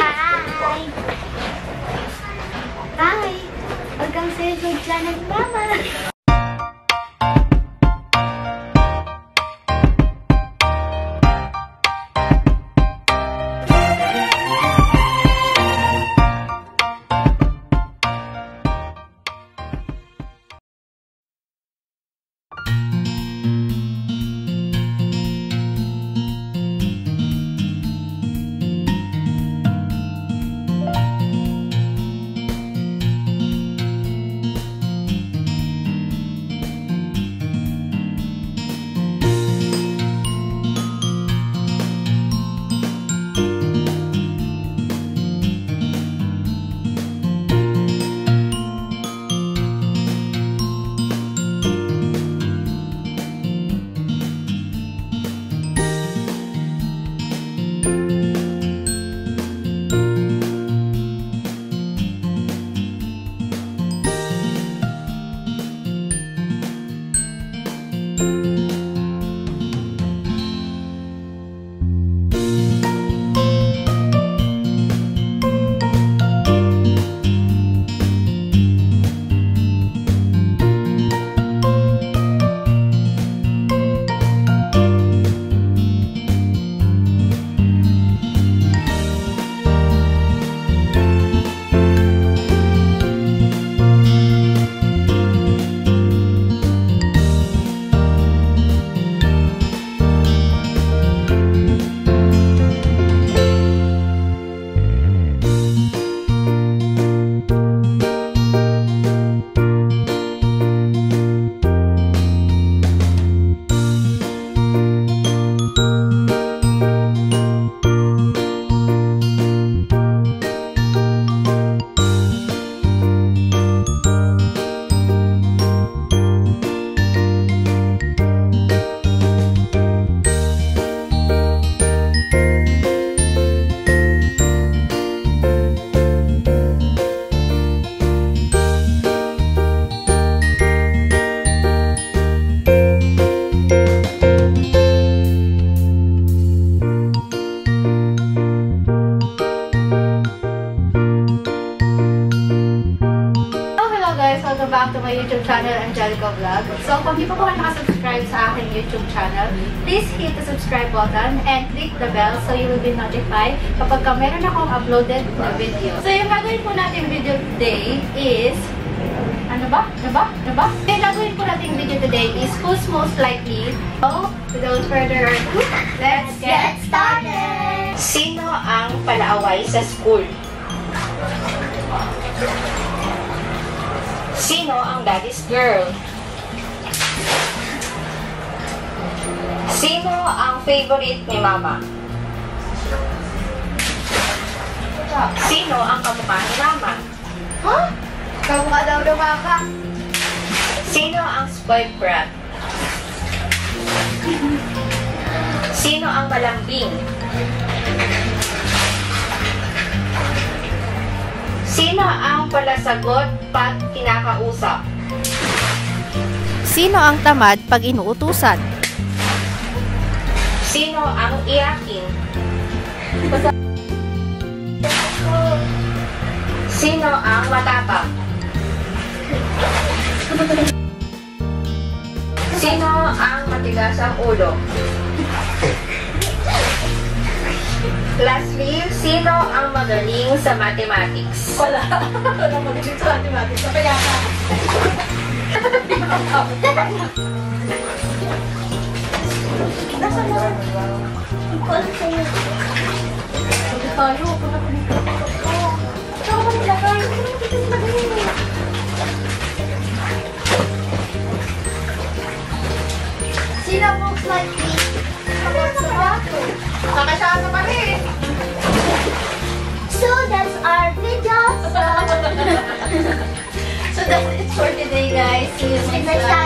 Hi! Hi! Welcome sa YouTube channel, Mama! Welcome back to my YouTube channel, Angelica Vlog. So, kung di pa po kayo nakasubscribe sa aking YouTube channel, please hit the subscribe button and click the bell so you will be notified kapag meron akong uploaded na video. So, yung gagawin po natin video today is... Yung gagawin po natin video today is who's most likely. So, without further ado, let's get started! Sino ang palaaway sa school? Sino ang daddy's girl? Sino ang favorite ni mama? Sino ang kamukha ni mama? Huh? Kamukha daw ng mama. Sino ang spoiled brat? Sino ang malambing? Sino ang palasagot pag kinakausap? Sino ang tamad pag inuutusan? Sino ang iyakin? Sino ang matapang? Sino ang matigas ang ulo? Lastly, sino ang magaling sa mathematics? Wala. Wala magaling sa mathematics. Kaya ka. Nasa mo? Ikaw sa'yo. Sabi tayo. Ikaw mo nilagay. Sino most likely? Nakasama pa rin. So that's our video. So that's it for today, guys. See you next time.